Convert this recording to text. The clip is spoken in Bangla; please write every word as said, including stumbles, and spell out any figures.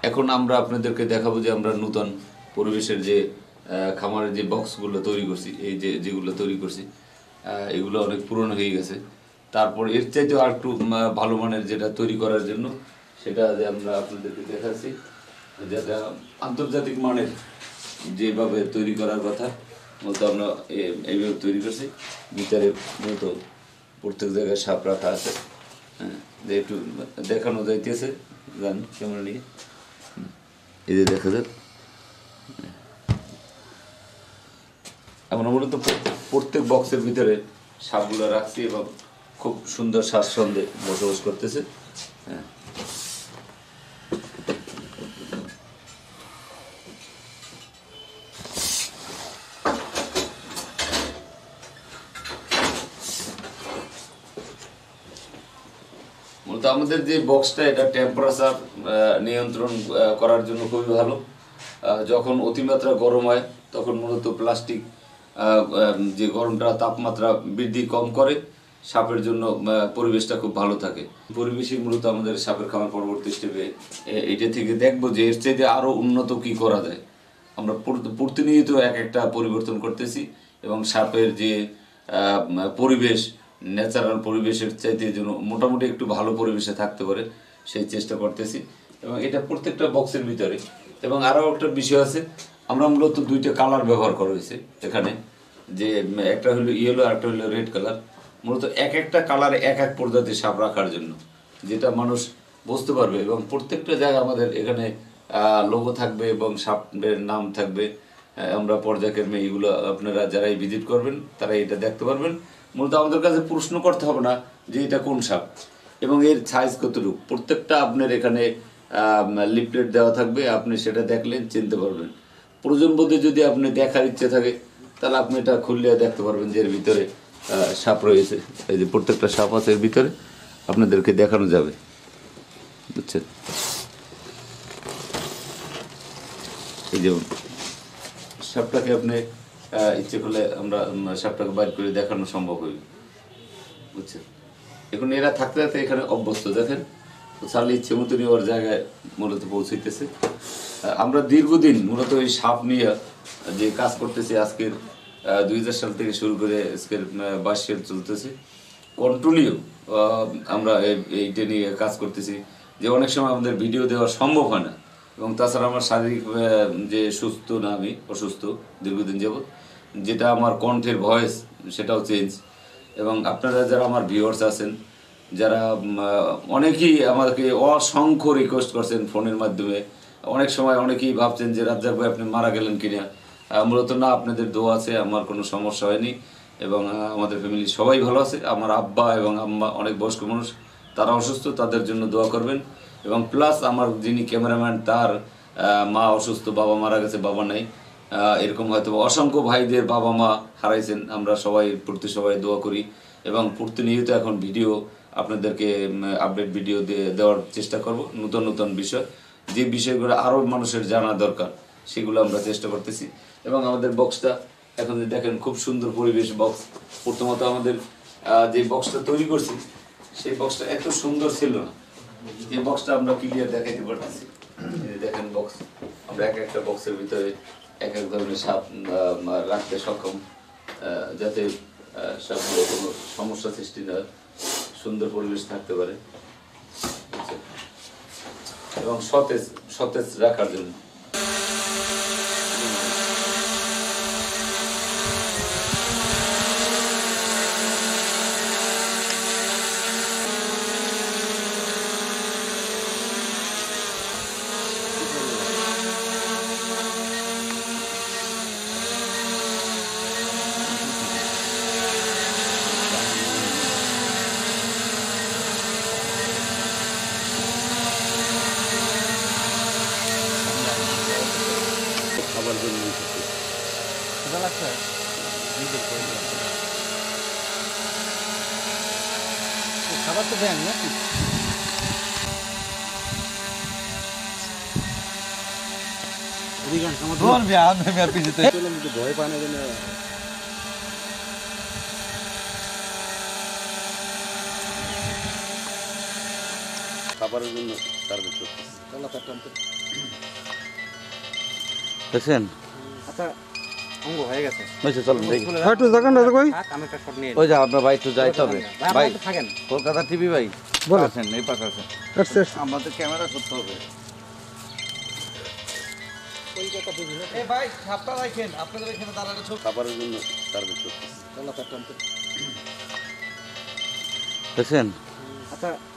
এখন আমরা আপনাদেরকে দেখাবো যে আমরা নতুন পরিবেশের যে খামারের যে বক্সগুলো তৈরি করছি, এই যে যেগুলো তৈরি করছি এগুলো অনেক পুরনো হয়ে গেছে। তারপর এর চাইতেও আর একটু ভালো মানের যেটা তৈরি করার জন্য সেটা যে আমরা আপনাদেরকে দেখাচ্ছি, যেটা আন্তর্জাতিক মানের যেভাবে তৈরি করার কথা বলতে আমরা এইভাবে তৈরি করছি। ভিতরে মূলত প্রত্যেক জায়গায় সাপ রাখা আছে, হ্যাঁ, যে একটু দেখানো যাইতেছে, জান ক্যামেরা নিয়ে এই যে দেখা যাক। আমরা মূলত প্রত্যেক বক্সের ভিতরে সাপগুলো রাখছি এবং খুব সুন্দর স্বাচ্ছন্দ্যে বসবাস করতেছে। হ্যাঁ, মূলত আমাদের যে বক্সটা এটা টেম্পারেচার নিয়ন্ত্রণ করার জন্য খুবই ভালো। যখন অতিমাত্রা গরম হয় তখন মূলত প্লাস্টিক যে গরমটা তাপমাত্রা বৃদ্ধি কম করে, সাপের জন্য পরিবেশটা খুব ভালো থাকে। পরিবেশই মূলত আমাদের সাপের খামার পরবর্তী স্টেপে এটা থেকে দেখবো যে এর চাইতে আরও উন্নত কি করা যায়। আমরা প্রতিনিয়ত এক একটা পরিবর্তন করতেছি এবং সাপের যে পরিবেশ ন্যাচারাল পরিবেশের চাইতে যেন মোটামুটি একটু ভালো পরিবেশে থাকতে পারে সেই চেষ্টা করতেছি। এবং এটা প্রত্যেকটা বক্সের ভিতরে। এবং আরও একটা বিষয় আছে, আমরা মূলত দুইটা কালার ব্যবহার করা হয়েছে এখানে, যে একটা হলো ইয়েলো আর একটা হলো রেড কালার। মূলত এক একটা কালারে এক এক প্রজাতির সাপ রাখার জন্য, যেটা মানুষ বুঝতে পারবে। এবং প্রত্যেকটা জায়গায় আমাদের এখানে লোগো থাকবে এবং সাপের নাম থাকবে। আমরা পর্যায়ক্রমে এগুলো আপনারা যারাই ভিজিট করবেন তারা এটা দেখতে পারবেন। মূলত আমাদের কাছে প্রশ্ন করতে হবে না যে এটা কোন সাপ এবং এর সাইজ কতটুকু, প্রত্যেকটা আপনার এখানে লিফলেট দেওয়া থাকবে, আপনি সেটা দেখলেন চিনতে পারবেন। প্রয়োজন বোধে যদি আপনি দেখার ইচ্ছে থাকে তাহলে আপনি এটা খুললে দেখতে পারবেন যে এর ভিতরে সাপ রয়েছে। এই যে প্রত্যেকটা সাপ আছে এর ভিতরে, আপনাদেরকে দেখানো যাবে, বুঝছেন। এই যেমন সাপটাকে আপনি ইচ্ছে করলে আমরা সাপটাকে বাইর করে দেখানো সম্ভব হইবে, বুঝছেন। এখন এরা থাকতে থাকতে এখানে অভ্যস্ত, দেখেন চালে ইচ্ছে মতনই ওর জায়গায় মূলত পৌঁছাইতেছে। আমরা দীর্ঘদিন মূলত এই সাপ নিয়ে যে কাজ করতেছি, আজকের দুই হাজার সাল থেকে শুরু করে আজকের বাইশ সাল চলতেছে, কন্টিনিউ আমরা এইটা নিয়ে কাজ করতেছি। যে অনেক সময় আমাদের ভিডিও দেওয়া সম্ভব হয় না, এবং তাছাড়া আমার শারীরিক যে সুস্থ না, আমি অসুস্থ দীর্ঘদিন যাবৎ, যেটা আমার কণ্ঠের ভয়েস সেটাও চেঞ্জ। এবং আপনারা যারা আমার ভিউয়ার্স আছেন, যারা অনেকেই আমাকে অসংখ্য রিকোয়েস্ট করছেন ফোনের মাধ্যমে, অনেক সময় অনেকেই ভাবছেন যে রাজ্জাক ভাই আপনি মারা গেলেন কিনা। মূলত না, আপনাদের দোয়া আছে, আমার কোনো সমস্যা হয়নি এবং আমাদের ফ্যামিলি সবাই ভালো আছে। আমার আব্বা এবং আম্মা অনেক বয়স্ক মানুষ, তারা অসুস্থ, তাদের জন্য দোয়া করবেন। এবং প্লাস আমার যিনি ক্যামেরাম্যান তার মা অসুস্থ, বাবা মারা গেছে, বাবা নাই, এরকম হয়তো অসংখ্য ভাইদের বাবা মা হারাইছেন। আমরা সবাই প্রতি সবাই দোয়া করি এবং প্রতিনিয়ত এখন ভিডিও আপনাদেরকে আপডেট ভিডিও দেওয়ার চেষ্টা করব, নতুন নতুন বিষয়, যে বিষয়গুলো আরও মানুষের জানা দরকার সেগুলো আমরা চেষ্টা করতেছি। এবং আমাদের বক্সটা এখন দেখেন খুব সুন্দর পরিবেশ বক্স। প্রথমত আমাদের যে বক্সটা তৈরি করছি সেই বক্সটা এত সুন্দর ছিল না, এই বক্সটা আমরা ক্লিয়ার দেখাইতে পারতেছি। দেখেন বক্স আমরা এক একটা বক্সের ভিতরে এক এক ধরনের সাপ রাখতে সক্ষম, যাতে সাপগুলো কোনো সমস্যা সৃষ্টি না, সুন্দর পরিবেশ থাকতে পারে এবং সতেজ সতেজ রাখার জন্য। খাবার জন্য খাবার তো দেন নাকি? অধিকাংশ ভয় পায় না, যেন খাবারের জন্য টার্গেট করতেছে। দেখছেন? আচ্ছা অঙ্গ হয়ে গেছে। হয়েছে, চলুন দেখি। একটু দেখেন দাদা কই থাক, আমি একটা শট নিয়ে ওই যা আপনার ভাই একটু যাইতে হবে। ভাই ভাই আপনি থাকেন। কলকাতা টিভি ভাই বলেন। আছেন, এই পাশে আছেন। আচ্ছা আচ্ছা। আমাদের ক্যামেরা করতে হবে। কলকাতা বিভিন্ন এই ভাই সাপটা রাখেন, আপনাদের এখানে দাঁড়ানো ছোট খাবারের জন্য টার্গেট করতেছি। চলো তার টানতে। দেখছেন? আচ্ছা